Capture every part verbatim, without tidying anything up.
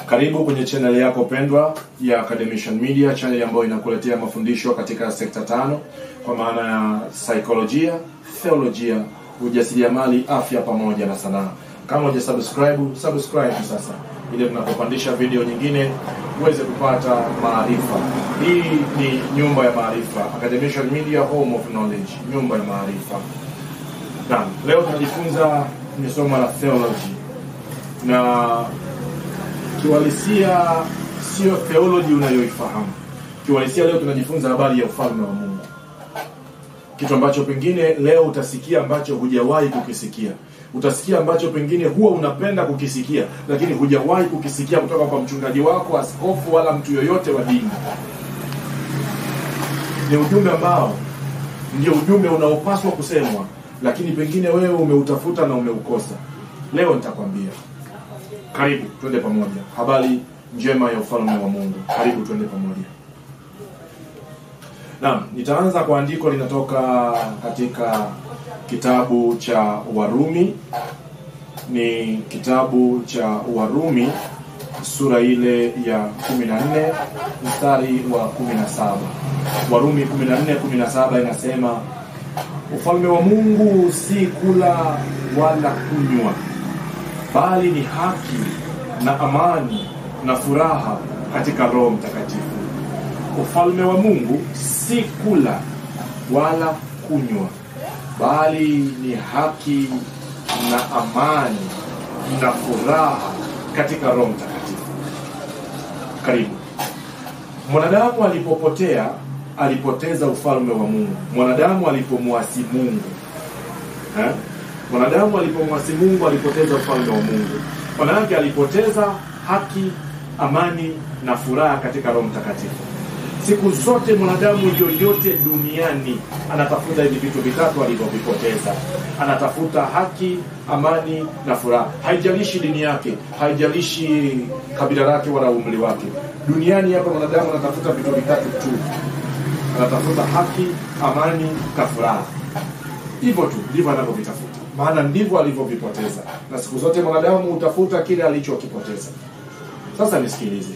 Karibu kwenye channel yako pendwa ya Academician Media, channel ambayo inakuletea mafundisho katika sekta tano kwa maana ya saikolojia, theolojia, ujasiriamali, afya pamoja na sanaa. Kama hujasubscribe, subscribe sasa ili tunapopandisha video nyingine uweze kupata maarifa. Hii ni nyumba ya maarifa, Academician Media, home of knowledge, nyumba ya maarifa. Na leo tunajifunza ni somo la theology. Na kiuhalisia sio theology unayoifahamu. Kiuhalisia leo tunajifunza habari ya ufalme wa Mungu. Kitu ambacho pengine leo utasikia ambacho hujawahi kukisikia. Utasikia ambacho pengine huwa unapenda kukisikia, lakini hujawahi kukisikia kutoka kwa mchungaji wako, askofu wala mtu yoyote wa dini. Ni ujumbe ambao ndio ujumbe unaopaswa kusemwa, lakini pengine wewe umeutafuta na umeukosa. Leo nitakwambia. Karibu twende pamoja. Habari njema ya ufalme wa Mungu. Karibu twende pamoja. Naam, nitaanza kwa andiko linatoka katika kitabu cha Warumi. Ni kitabu cha Warumi sura ile ya kumi na nne mstari wa kumi na saba. Warumi kumi na nne kumi na saba inasema, ufalme wa Mungu si kula wala kunywa, bali ni haki na amani na furaha katika Roho Mtakatifu. Ufalme wa Mungu si kula wala kunywa, bali ni haki na amani na furaha katika Roho Mtakatifu. Karibu. Mwanadamu alipopotea, alipoteza ufalme wa Mungu. Mwanadamu alipomwasi Mungu, eh? Mwanadamu alipomwasi Mungu alipoteza ufalme wa Mungu. Maana yake alipoteza haki, amani na furaha katika Roho Mtakatifu. Siku zote mwanadamu yoyote duniani anatafuta hivi vitu vitatu alivyovipoteza. Anatafuta haki, amani na furaha. Haijalishi dini yake, haijalishi kabila lake wala umri wake. Duniani hapa mwanadamu anatafuta vitu vitatu tu. Anatafuta haki, amani na furaha. Hivyo tu ndivyo anavyovitafuta. Maana ndivyo alivyovipoteza. Na siku zote mwanadamu utafuta kile alichokipoteza. Sasa nisikilize.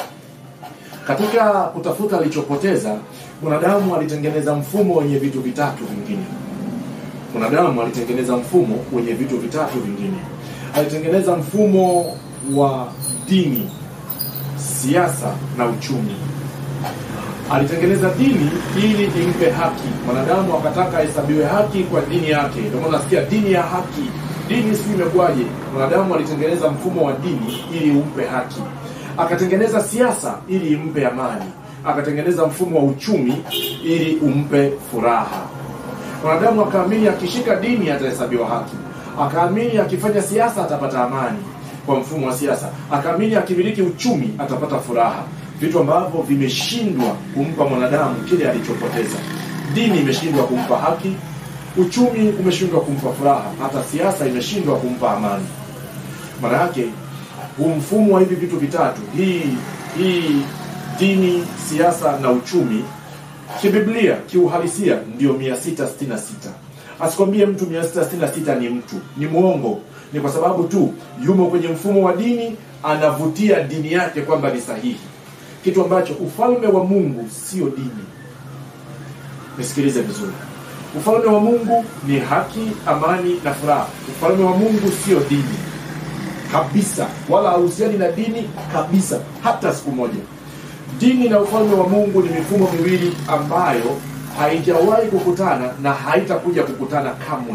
Katika kutafuta alichopoteza, mwanadamu alitengeneza mfumo wenye vitu vitatu vingine. Mwanadamu alitengeneza mfumo wenye vitu vitatu vingine. Alitengeneza mfumo wa dini, siasa na uchumi. Alitengeneza dini ili impe haki. Mwanadamu akataka ahesabiwe haki kwa dini yake. Ndio maana nasikia dini ya haki. Dini si imekwaje? Mwanadamu alitengeneza mfumo wa dini ili umpe haki. Akatengeneza siasa ili impe amani. Akatengeneza mfumo wa uchumi ili umpe furaha. Mwanadamu akaamini akishika dini atahesabiwa haki. Akaamini akifanya siasa atapata amani kwa mfumo wa siasa. Akaamini akimiliki uchumi atapata furaha. Vitu ambavyo vimeshindwa kumpa mwanadamu kile alichopoteza. Dini imeshindwa kumpa haki, uchumi umeshindwa kumpa furaha, hata siasa imeshindwa kumpa amani. Maana yake huu mfumo wa hivi vitu vitatu, hii hii dini, siasa na uchumi, kibiblia, kiuhalisia ndio mia sita sitini na sita. Asikwambie mtu mia sita sitini na sita ni mtu, ni muongo. Ni kwa sababu tu yumo kwenye mfumo wa dini, anavutia dini yake kwamba ni sahihi. Kitu ambacho ufalme wa Mungu sio dini. Nisikilize vizuri. Ufalme wa Mungu ni haki, amani na furaha. Ufalme wa Mungu sio dini kabisa, wala hauhusiani na dini kabisa hata siku moja. Dini na ufalme wa Mungu ni mifumo miwili ambayo haijawahi kukutana na haitakuja kukutana kamwe.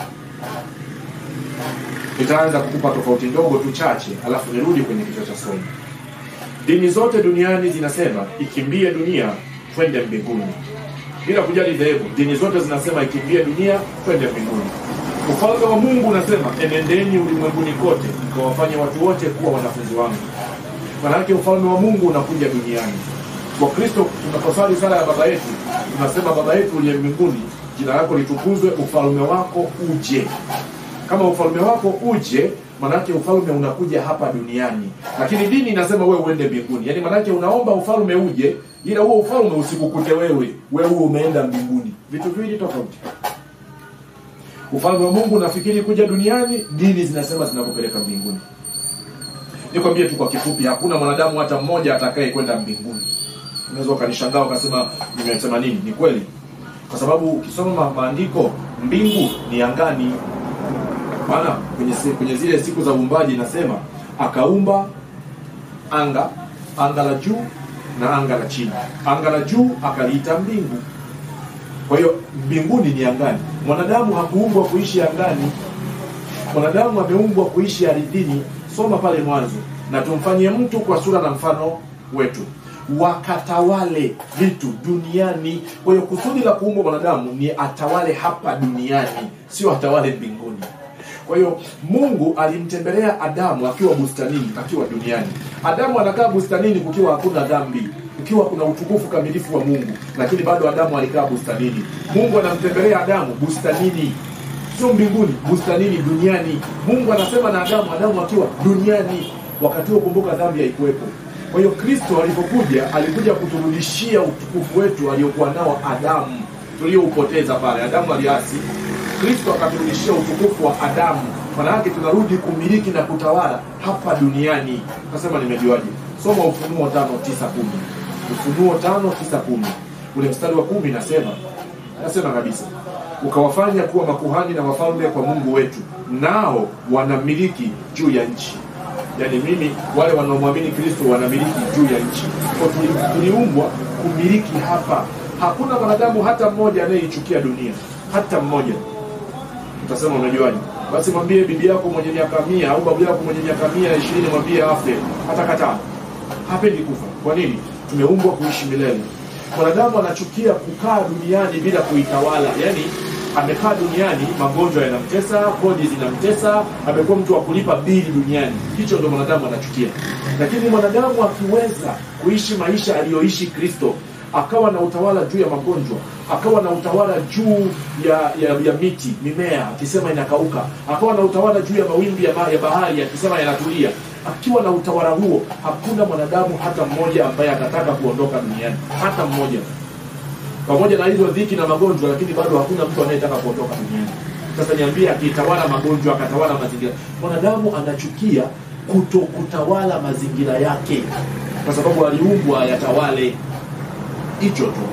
Nitaanza kukupa tofauti ndogo tu chache, alafu nirudi kwenye kichwa cha somo. Dini zote duniani zinasema ikimbie dunia twende mbinguni. Bila kujali dhehebu, dini zote zinasema ikimbie dunia twende mbinguni. Ufalme wa Mungu unasema enendeni ulimwenguni kote mkawafanye watu wote kuwa wanafunzi wangu. Maana yake ufalme wa Mungu unakuja duniani. Wakristo tunaposali sala ya Baba yetu, tunasema Baba yetu uliye mbinguni, jina lako litukuzwe, ufalme wako uje. Kama ufalme wako uje, maana yake ufalme unakuja hapa duniani. Lakini dini inasema wewe uende mbinguni. Yaani maana yake unaomba ufalme uje, ila huo ufalme usikukute wewe. Wewe umeenda mbinguni. Vitu viwili tofauti. Ufalme wa Mungu unafikiri kuja duniani, dini zinasema zinakupeleka mbinguni. Nikwambie tu kwa kifupi, hakuna mwanadamu hata mmoja atakaye kwenda mbinguni. Unaweza ukanishangaa ukasema nimesema nini? Ni kweli. Kwa sababu ukisoma maandiko, mbingu ni angani. Maana kwenye kwenye zile siku za uumbaji nasema akaumba anga, anga la juu na anga la chini. Anga la juu akaliita mbingu. Kwa hiyo mbinguni ni angani. Mwanadamu hakuumbwa kuishi angani. Mwanadamu ameumbwa kuishi ardhini. Soma pale Mwanzo, na tumfanyie mtu kwa sura na mfano wetu, wakatawale vitu duniani. Kwa hiyo kusudi la kuumbwa mwanadamu ni atawale hapa duniani, sio atawale mbinguni. Kwa hiyo Mungu alimtembelea Adamu akiwa bustanini, akiwa duniani. Adamu anakaa bustanini kukiwa hakuna dhambi, kukiwa kuna utukufu kamilifu wa Mungu, lakini bado Adamu alikaa bustanini. Mungu anamtembelea Adamu bustanini, sio mbinguni, bustanini, duniani. Mungu anasema na Adamu, Adamu akiwa duniani. Wakati huo kumbuka dhambi haikuwepo. Kwa hiyo Kristo alipokuja, alikuja kuturudishia utukufu wetu aliokuwa nao Adamu, tulioupoteza pale. Adamu aliasi, Kristo akaturudishia utukufu wa Adamu. Maana yake tunarudi kumiliki na kutawala hapa duniani. Nasema nimejuaje? Soma Ufunuo tano tisa kumi. Ufunuo tano tisa kumi. Ule mstari wa kumi nasema, nasema kabisa, ukawafanya kuwa makuhani na wafalme kwa Mungu wetu, nao wanamiliki juu ya nchi. Yaani mimi, wale wanaomwamini Kristo wanamiliki juu ya nchi. Kwa tuliumbwa kumiliki hapa. Hakuna mwanadamu hata mmoja anayeichukia dunia, hata mmoja. Utasema unajuaje? Basi mwambie bibi yako mwenye miaka mia au babu yako mwenye miaka mia ishirini, mwambie afe, hata kataa. Hapendi kufa. Kwa nini? Tumeumbwa kuishi milele. Mwanadamu anachukia kukaa duniani bila kuitawala. Yaani amekaa duniani, magonjwa yanamtesa, kodi zinamtesa, amekuwa mtu wa kulipa bili duniani. Hicho ndio mwanadamu anachukia. Lakini mwanadamu akiweza kuishi maisha aliyoishi Kristo, akawa na utawala juu ya magonjwa, akawa na utawala juu ya, ya, ya miti, mimea, akisema inakauka, akawa na utawala juu ya mawimbi ya, ma, ya bahari, akisema yanatulia. Akiwa na utawala huo, hakuna mwanadamu hata mmoja ambaye atataka kuondoka duniani, hata mmoja. Pamoja na hizo dhiki na magonjwa, lakini bado hakuna mtu anayetaka kuondoka duniani. Sasa niambie, akitawala magonjwa, akatawala mazingira, mwanadamu anachukia kuto kutawala mazingira yake, kwa sababu aliumbwa yatawale. Hicho tu.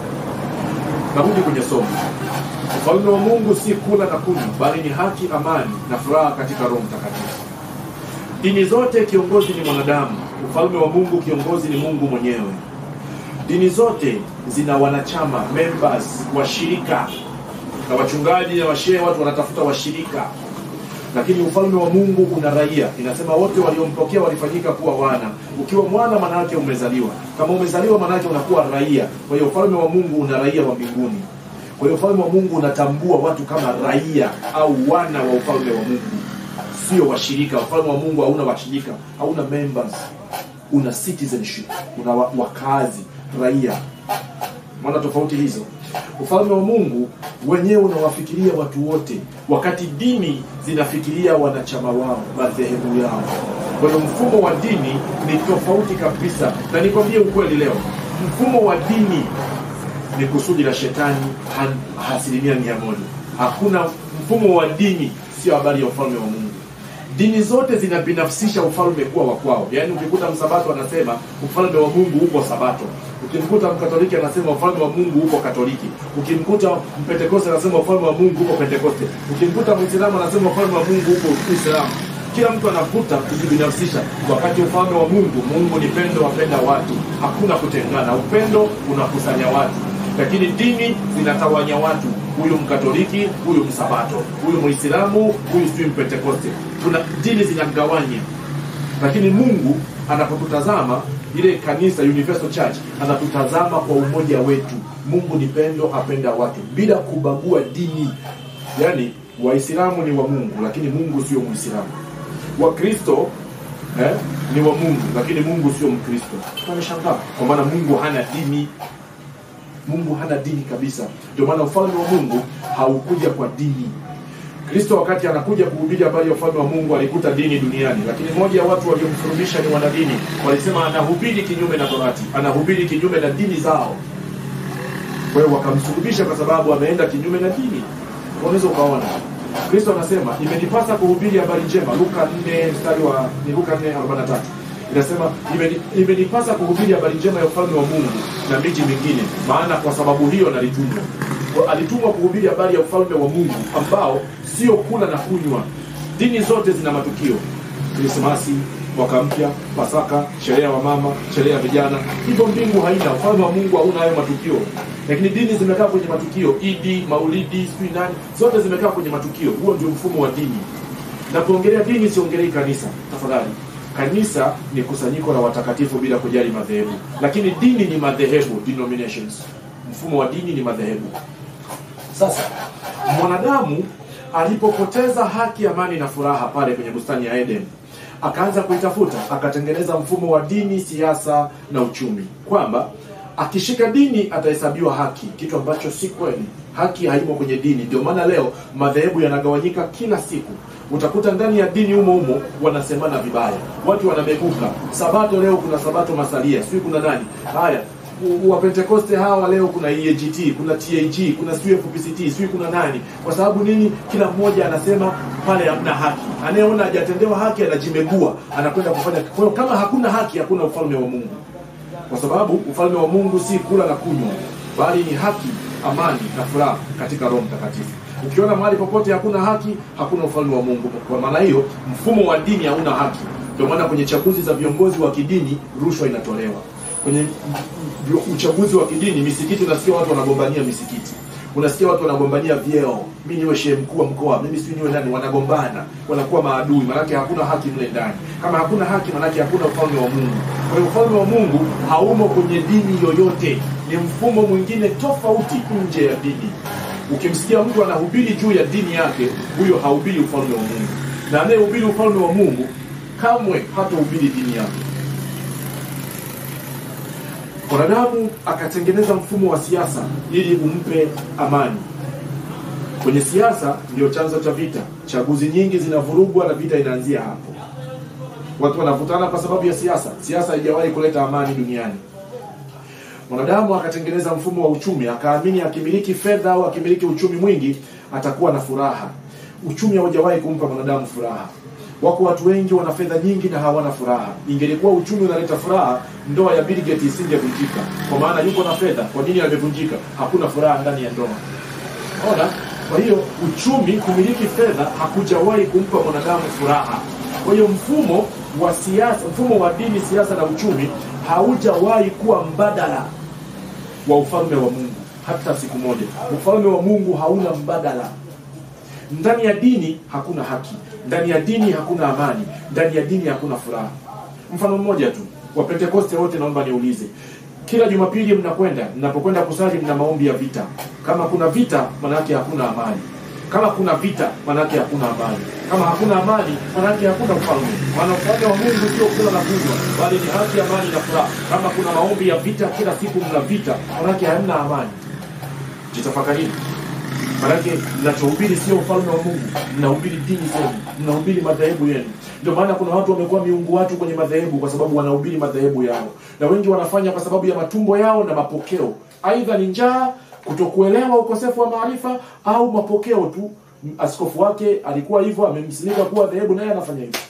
Narudi kwenye somo. Ufalme wa Mungu si kula na kunywa, bali ni haki, amani na furaha katika Roho Mtakatifu. Dini zote kiongozi ni mwanadamu. Ufalme wa Mungu kiongozi ni Mungu mwenyewe. Dini zote zina wanachama, members, washirika. Na wachungaji na washehe, watu wanatafuta washirika. Lakini ufalme wa Mungu una raia. Inasema wote waliompokea walifanyika kuwa wana. Ukiwa mwana maana yake umezaliwa. Kama umezaliwa maana yake unakuwa raia. Kwa hiyo ufalme wa Mungu una raia wa mbinguni. Kwa hiyo ufalme wa Mungu unatambua watu kama raia au wana wa ufalme wa Mungu, sio washirika. Ufalme wa Mungu hauna washirika, hauna members. Una citizenship, una wakazi, raia. Maana tofauti hizo. Ufalme wa Mungu wenyewe unawafikiria watu wote, wakati dini zinafikiria wanachama wao, madhehebu yao. Kwa hiyo mfumo wa dini ni tofauti kabisa. Na nikwambie ukweli leo, mfumo wa dini ni kusudi la shetani asilimia mia moja. Hakuna mfumo wa dini sio habari ya ufalme wa Mungu. Dini zote zinabinafsisha ufalme kuwa wa kwao. Yaani ukikuta msabato anasema ufalme wa Mungu uko Sabato. Ukimkuta Mkatoliki anasema ufalme wa Mungu uko Katoliki. Ukimkuta Mpentekoste anasema ufalme wa Mungu uko Pentekoste. Ukimkuta Muislamu anasema ufalme wa Mungu uko Uislamu. Kila mtu anavuta kujibinafsisha, wakati ufalme wa Mungu, Mungu ni pendo, wapenda watu. Hakuna kutengana. Upendo unakusanya watu. Lakini dini zinatawanya watu. Huyu Mkatoliki, huyu Msabato, huyu Muislamu, huyu sio Mpentekoste. Tuna dini zinagawanya. Lakini Mungu anapotutazama, ile kanisa Universal Church, anatutazama kwa umoja wetu. Mungu ni pendo, apenda watu bila kubagua dini. Yaani Waislamu ni wa Mungu, lakini Mungu sio Muislamu. Wakristo eh, ni wa Mungu, lakini Mungu sio Mkristo. Tunashangaa kwa maana Mungu hana dini. Mungu hana dini kabisa. Ndio maana ufalme wa Mungu haukuja kwa dini. Kristo wakati anakuja kuhubiri habari ya ufalme wa Mungu alikuta dini duniani, lakini moja ya watu waliomfundisha ni wanadini. Walisema anahubiri kinyume na Torati, anahubiri kinyume na dini zao. Kwa hiyo wakamsulubisha kwa sababu ameenda kinyume na dini. Unaweza ukaona Kristo anasema imenipasa kuhubiri habari njema, Luka nne mstari wa ni Luka nne arobaini na tatu. Inasema imenipasa kuhubiri habari njema ya ufalme wa Mungu na miji mingine, maana kwa sababu hiyo nalitumwa. Alitumwa kuhubiri habari ya ufalme wa Mungu ambao sio kula na kunywa. Dini zote zina matukio. Krismasi, mwaka mpya, Pasaka, sherehe ya wamama, sherehe ya vijana. Hivyo mbingu haina, ufalme wa Mungu hauna hayo matukio. Lakini dini zimekaa kwenye matukio. Idi, Maulidi, sijui nani, zote zimekaa kwenye matukio. Huo ndio mfumo wa dini. Na kuongelea dini siongelei kanisa, tafadhali. Kanisa ni kusanyiko la watakatifu bila kujali madhehebu. Lakini dini ni madhehebu, denominations. Mfumo wa dini ni madhehebu. Sasa mwanadamu alipopoteza haki, amani na furaha pale kwenye bustani ya Eden, akaanza kuitafuta, akatengeneza mfumo wa dini, siasa na uchumi, kwamba akishika dini atahesabiwa haki, kitu ambacho si kweli. Haki haimo kwenye dini. Ndio maana leo madhehebu yanagawanyika kila siku. Utakuta ndani ya dini humo humo wanasemana vibaya. Watu wanameguka. Sabato leo kuna sabato masalia, sio kuna nani. Haya, wa Pentecoste hawa leo kuna E A G T, kuna T A G, kuna S U F P C T, sio kuna nani. Kwa sababu nini? Kila mmoja anasema pale hamna haki. Anayeona hajatendewa haki anajimegua, anakwenda kufanya. Kwa hiyo kama hakuna haki, hakuna ufalme wa Mungu. Kwa sababu ufalme wa Mungu si kula na kunywa, bali ni haki, amani na furaha katika Roho Mtakatifu. Ukiona mahali popote hakuna haki, hakuna ufalme wa Mungu. Kwa maana hiyo, mfumo wa dini hauna haki. Ndio maana kwenye chaguzi za viongozi wa kidini rushwa inatolewa. Kwenye uchaguzi wa kidini, misikiti, unasikia watu wanagombania misikiti. Unasikia watu wanagombania vyeo. Mimi niwe shehe mkuu wa mkoa, mimi si niwe nani, wanagombana, wanakuwa maadui. Maana hakuna haki mle ndani. Kama hakuna haki, maana hakuna ufalme wa Mungu. Kwa hiyo ufalme wa Mungu haumo kwenye dini yoyote. Ni mfumo mwingine tofauti nje ya dini. Ukimsikia mtu anahubiri juu ya dini yake, huyo hahubiri ufalme wa Mungu. Na anayehubiri ufalme wa Mungu kamwe hatahubiri dini yake. Mwanadamu akatengeneza mfumo wa siasa ili umpe amani. Kwenye siasa ndio chanzo cha vita. Chaguzi nyingi zinavurugwa na vita inaanzia hapo. Watu wanavutana kwa sababu ya siasa. Siasa haijawahi kuleta amani duniani. Mwanadamu akatengeneza mfumo wa uchumi, akaamini akimiliki fedha au akimiliki uchumi mwingi atakuwa na furaha. Uchumi haujawahi kumpa mwanadamu furaha. Wako watu wengi wana fedha nyingi na hawana furaha. Ingelikuwa uchumi unaleta furaha, ndoa ya Bill Gates isingevunjika. Kwa maana yuko na fedha. Kwa nini imevunjika? Hakuna furaha ndani ya ndoa. Ona, kwa hiyo uchumi, kumiliki fedha hakujawahi kumpa mwanadamu furaha. Kwa hiyo mfumo wa siasa, mfumo wa dini, siasa na uchumi haujawahi kuwa mbadala wa ufalme wa Mungu hata siku moja. Ufalme wa Mungu hauna mbadala. Ndani ya dini hakuna haki, ndani ya dini hakuna amani, ndani ya dini hakuna furaha. Mfano mmoja tu, wa Pentecoste wote naomba niulize. Kila Jumapili mnakwenda, mnapokwenda kusali mna maombi ya vita. Kama kuna vita, maana yake hakuna amani. Kama kuna vita, maana yake hakuna amani. Kama hakuna amani, maana yake hakuna ufalme. Maana ufalme wa Mungu sio kula na kunywa, bali ni haki, amani na furaha. Kama kuna maombi ya vita, kila siku mna vita, maana yake hamna amani. Jitafakarini. Maana yake mnachohubiri sio ufalme wa Mungu, mnahubiri dini zenu, mnahubiri madhehebu yenu. Ndio maana kuna watu wamekuwa miungu watu kwenye madhehebu kwa sababu wanahubiri madhehebu yao. Na wengi wanafanya kwa sababu ya matumbo yao na mapokeo. Aidha ni njaa, kutokuelewa, ukosefu wa maarifa, au mapokeo tu. Askofu wake alikuwa hivyo, amemsimika kuwa dhehebu, naye anafanya hivyo.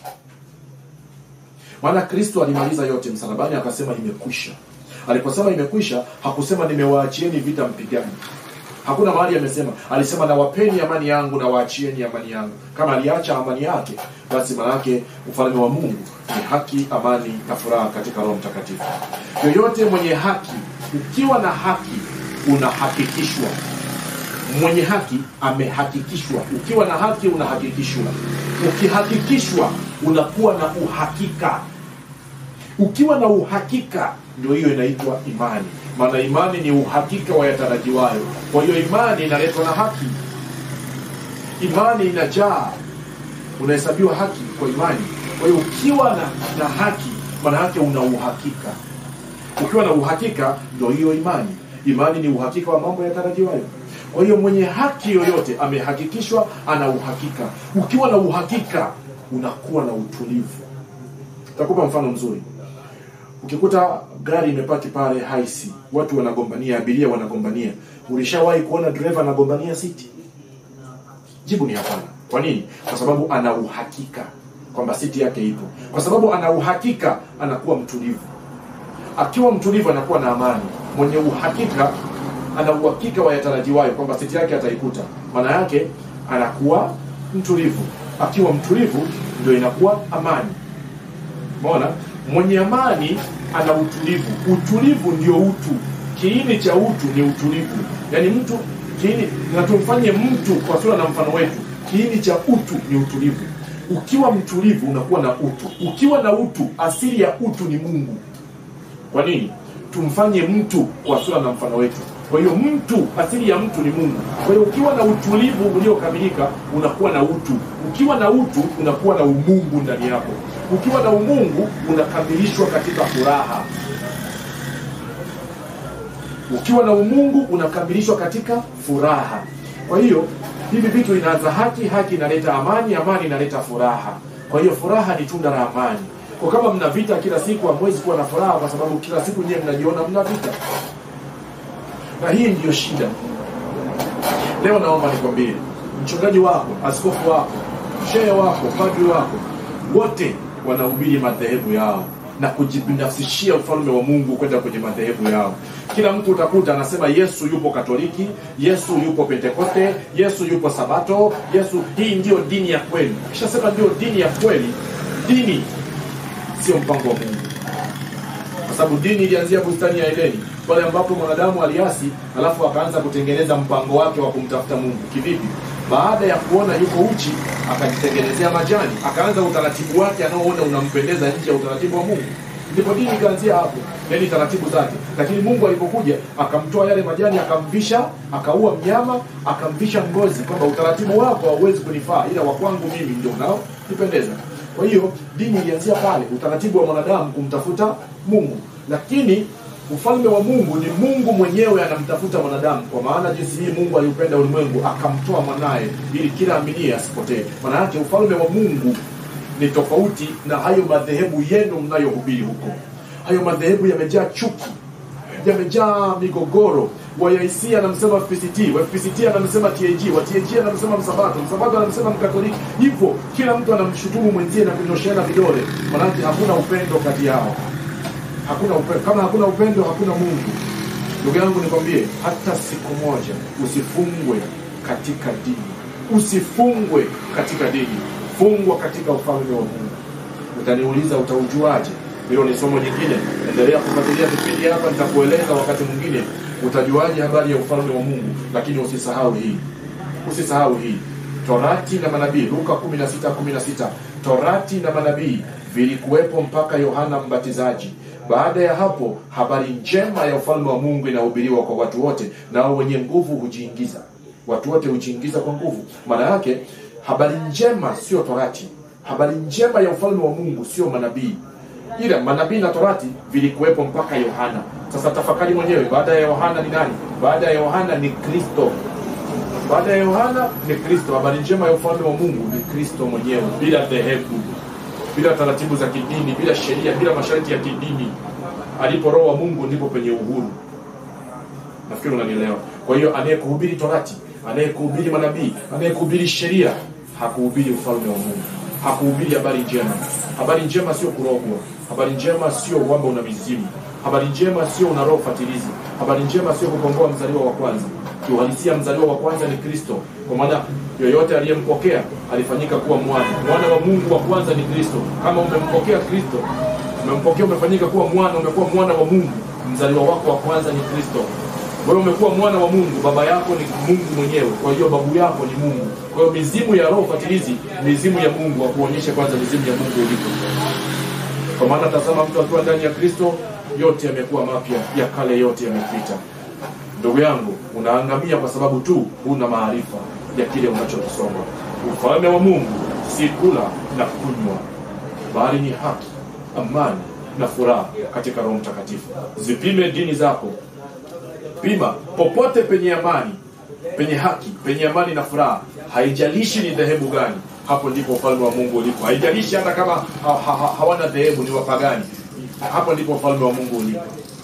Maana Kristo alimaliza yote msalabani, akasema imekwisha. Aliposema imekwisha, hakusema nimewaachieni vita mpigani. Hakuna mahali amesema. Alisema na wapeni amani yangu na waachieni amani yangu. Kama aliacha amani yake, basi maana yake ufalme wa Mungu ni haki, amani na furaha katika Roho Mtakatifu. Yoyote mwenye haki, ukiwa na haki unahakikishwa. Mwenye haki amehakikishwa. Ukiwa na haki unahakikishwa. Ukihakikishwa unakuwa na uhakika. Ukiwa na uhakika, ndio hiyo inaitwa imani. Maana imani ni uhakika wa yatarajiwayo. Kwa hiyo imani inaletwa na haki. Imani inajaa, unahesabiwa haki kwa imani. Kwa hiyo ukiwa na, na haki, maana yake una uhakika. Ukiwa na uhakika, ndio hiyo imani. Imani ni uhakika wa mambo yatarajiwayo. Kwa hiyo mwenye haki yoyote amehakikishwa, ana uhakika. Ukiwa na uhakika, unakuwa na utulivu. Nitakupa mfano mzuri. Ukikuta gari imepaki pale haisi, watu wanagombania, abiria wanagombania. Ulishawahi kuona driver anagombania siti? Jibu ni hapana. Kwa nini? Kwa sababu ana uhakika. kwamba siti yake ipo, kwa sababu ana uhakika, anakuwa mtulivu. Akiwa mtulivu anakuwa na amani. Mwenye uhakika ana uhakika wa yatarajiwayo kwamba siti yake ataikuta, maana yake anakuwa mtulivu. Akiwa mtulivu ndio inakuwa amani. Umeona? Mwenye amani ana utulivu. Utulivu ndio utu. Kiini cha utu ni utulivu. Yaani mtu kiini, na tumfanye mtu kwa sura na mfano wetu. Kiini cha utu ni utulivu. Ukiwa mtulivu unakuwa na utu. Ukiwa na utu, asili ya utu ni Mungu. Kwa nini? Tumfanye mtu kwa sura na mfano wetu. Kwa hiyo mtu, asili ya mtu ni Mungu. Kwa hiyo ukiwa na utulivu uliokamilika unakuwa na utu. Ukiwa na utu unakuwa na umungu ndani yako. Ukiwa na umungu unakamilishwa katika furaha. Ukiwa na umungu unakamilishwa katika furaha. Kwa hiyo hivi vitu inaanza haki, haki inaleta amani, amani inaleta furaha. Kwa hiyo furaha ni tunda la amani. Kwa kama mna vita kila siku, hamwezi kuwa na furaha, kwa sababu kila siku nyewe mnajiona mna vita. Na hii ndiyo shida. Leo naomba nikwambie, mchungaji wako, askofu wako, shehe wako, padri wako, wote wanahubiri madhehebu yao na kujibinafsishia ufalme wa Mungu kwenda kwenye madhehebu yao. Kila mtu utakuta anasema Yesu yupo Katoliki, Yesu yupo Pentekoste, Yesu yupo Sabato, Yesu, hii ndio dini ya kweli. Kisha sema ndio dini ya kweli, dini sio mpango wa Mungu. Kwa sababu dini ilianzia bustani ya Edeni, pale ambapo mwanadamu aliasi, alafu akaanza kutengeneza mpango wake wa kumtafuta Mungu. Kivipi? Baada ya kuona yuko uchi, akajitengenezea majani, akaanza utaratibu wake anaoona unampendeza nje ya utaratibu wa Mungu. Ndipo dini ikaanzia hapo, yaani taratibu zake. Lakini Mungu alipokuja, akamtoa yale majani, akamvisha, akaua mnyama, akamvisha ngozi, kwamba utaratibu wako hauwezi kunifaa, ila wa kwangu mimi ndio unao nipendeza. Kwa hiyo dini ilianzia pale, utaratibu wa mwanadamu kumtafuta Mungu. Lakini ufalme wa Mungu ni Mungu mwenyewe anamtafuta mwanadamu, kwa maana jinsi hii Mungu aliupenda ulimwengu akamtoa mwanae ili kila aminie asipotee. Maana yake ufalme wa Mungu ni tofauti na hayo madhehebu yenu mnayohubiri huko. Hayo madhehebu yamejaa chuki, yamejaa migogoro. Wa I C anamsema F P C T, wa F P C T anamsema T A G, wa T A G anamsema Msabato, Msabato anamsema Mkatoliki. Hivyo kila mtu anamshutumu mwenzie na kunyosheana vidole. Maana yake hakuna upendo kati yao. Hakuna upendo. Kama hakuna upendo, hakuna Mungu. Ndugu yangu nikwambie, hata siku moja usifungwe katika dini. Usifungwe katika dini. Fungwa katika ufalme wa Mungu. Utaniuliza utaujuaje? Hilo ni somo jingine. Endelea kufuatilia vipindi hapa, nitakueleza wakati mwingine utajuaje habari ya ufalme wa Mungu. Lakini usisahau hii. Usisahau hii. Torati na manabii, Luka kumi na sita kumi na sita. Torati na manabii vilikuwepo mpaka Yohana Mbatizaji. Baada ya hapo, habari njema ya ufalme wa Mungu inahubiriwa kwa watu wote, nao wenye nguvu hujiingiza. Watu wote hujiingiza kwa nguvu. Maana yake habari njema sio Torati. Habari njema ya ufalme wa Mungu sio manabii. Ila manabii na Torati vilikuwepo mpaka Yohana. Sasa tafakari mwenyewe, baada ya Yohana ni nani? Baada ya Yohana ni Kristo. Baada ya Yohana ni Kristo. Habari njema ya ufalme wa Mungu ni Kristo mwenyewe, bila dhehebu, bila taratibu za kidini, bila sheria, bila masharti ya kidini. Alipo Roho wa Mungu ndipo penye uhuru. Nafikiri unanielewa. Kwa hiyo anayekuhubiri Torati, anayekuhubiri manabii, anayekuhubiri sheria, hakuhubiri ufalme wa Mungu. Hakuhubiri habari njema. Habari njema sio kurogwa. Habari njema sio kwamba una mizimu. Habari njema sio una roho fatilizi. Habari njema sio kukomboa mzaliwa wa kwanza. Kiuhalisia mzaliwa wa kwanza ni Kristo. Kwa maana yoyote aliyempokea alifanyika kuwa mwana. Mwana wa Mungu wa kwanza ni Kristo. Kama umempokea Kristo, umempokea, umefanyika kuwa mwana, umekuwa mwana wa Mungu. Mzaliwa wako wa kwanza ni Kristo. Wewe umekuwa mwana wa Mungu, baba yako ni Mungu mwenyewe. Kwa hiyo babu yako ni Mungu. Kwa hiyo mizimu ya roho fatilizi, mizimu ya Mungu, wa kuonyesha kwanza mizimu ya Mungu ilipo. Kwa maana tazama, mtu akiwa ndani ya Kristo, yote yamekuwa mapya, ya kale yote yamepita. Ndugu yangu, unaangamia kwa sababu tu huna maarifa ya kile unachokisoma. Ufalme wa Mungu si kula na kunywa, bali ni haki, amani na furaha katika Roho Mtakatifu. Zipime dini zako. Pima popote penye amani, penye haki, penye amani na furaha. Haijalishi ni dhehebu gani, hapo ndipo ufalme wa Mungu ulipo. Haijalishi hata kama ha, ha, ha, hawana dhehebu, ni wapagani, hapo ndipo ufalme wa Mungu ulipo.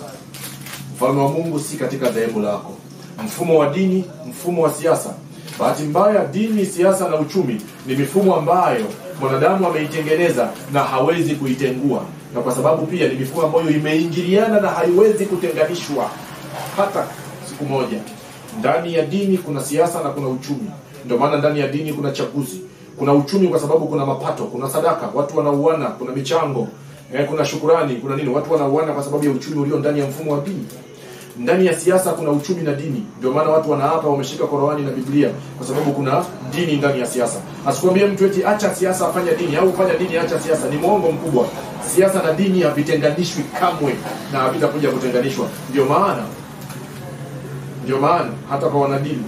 Ufalme wa Mungu si katika dhehebu lako. Mfumo wa dini, mfumo wa siasa. Bahati mbaya, dini, siasa na uchumi ni mifumo ambayo mwanadamu ameitengeneza na hawezi kuitengua, na kwa sababu pia ni mifumo ambayo imeingiliana na haiwezi kutenganishwa hata siku moja. Ndani ya dini kuna siasa na kuna uchumi. Ndio maana ndani ya dini kuna chaguzi. Kuna uchumi kwa sababu kuna mapato, kuna sadaka, watu wanauana, kuna michango, eh, kuna shukurani, kuna nini, watu wanauana kwa sababu ya uchumi ulio ndani ya mfumo wa dini. Ndani ya siasa kuna uchumi na dini. Ndio maana watu wanaapa wameshika Qur'ani na Biblia, kwa sababu kuna dini ndani ya siasa. Asikwambie mtu eti acha siasa afanya dini, au fanya dini acha siasa, ni mwongo mkubwa. Siasa na dini havitenganishwi kamwe na havitakuja kutenganishwa. Ndio maana ndio maana hata kwa wanadini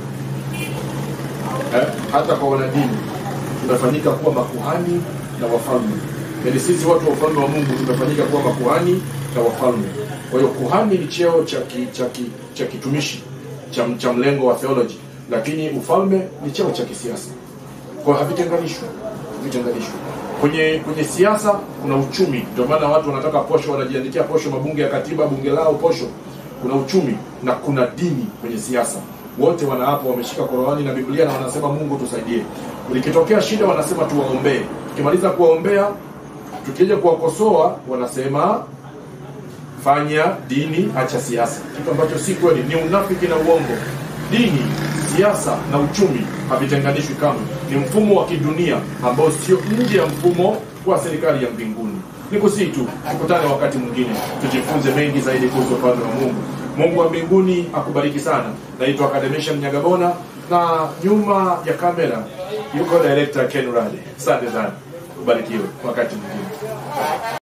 eh, hata kwa wanadini tunafanyika kuwa makuhani na wafalme. Yaani sisi watu wa ufalme wa Mungu tunafanyika kuwa makuhani na wafalme. Kwa hiyo kuhani ni cheo cha ki, cha ki, cha kitumishi cha, cha mlengo wa theology, lakini ufalme ni cheo cha kisiasa. Kwa hiyo havitenganishwi, havitenganishwi. Kwenye kwenye siasa kuna uchumi. Ndio maana watu wanataka posho, wanajiandikia posho, mabunge ya katiba, bunge lao posho. Kuna uchumi na kuna dini kwenye siasa. Wote wanaapa wameshika Qur'ani na Biblia na wanasema Mungu tusaidie. Ikitokea shida wanasema tuwaombee. Tukimaliza kuwaombea, tukija kuwakosoa wanasema fanya dini acha siasa. Kitu ambacho si kweli, ni unafiki na uongo. Dini, siasa na uchumi havitenganishwi kamwe. Ni mfumo wa kidunia ambao sio nje ya mfumo wa serikali ya mbinguni. Nikusihi tu tukutane wakati mwingine tujifunze mengi zaidi kuhusu ufalme wa Mungu. Mungu wa mbinguni akubariki sana. Naitwa Academician Nyagabona, na nyuma ya kamera yuko director Ken Rade. Asante sana. Ubarikiwe wakati mwingine.